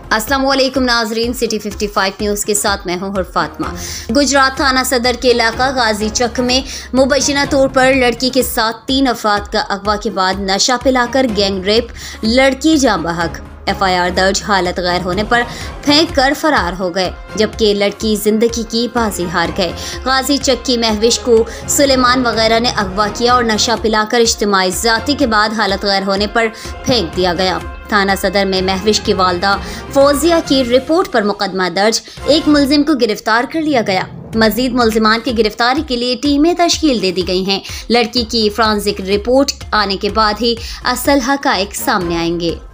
अस्सलाम वालेकुम नाजरीन, सिटी 55 न्यूज़ के साथ मैं हूं फातिमा। गुजरात थाना सदर के इलाका गाजी चक में मुबैना तौर पर लड़की के साथ 3 अफराद का अगवा के बाद नशा पिलाकर गैंग रेप, लड़की जाँ बहक। FIR दर्ज, हालत गैर होने पर फेंक कर फरार हो गए, जबकि लड़की जिंदगी की बाजी हार गए। गाजी चक की महविश को सुलेमान वगैरह ने अगवा किया और नशा पिलाकर इज्तिमाई ज़्यादती के बाद हालत गैर होने पर फेंक दिया गया। थाना सदर में महविश की वालदा फौजिया की रिपोर्ट पर मुकदमा दर्ज, एक मुलजिम को गिरफ्तार कर लिया गया। मजीद मुलजिमान की गिरफ्तारी के लिए टीमें तश्कील दे दी गई हैं। लड़की की फॉरेंसिक रिपोर्ट आने के बाद ही असल हकाइक सामने आएंगे।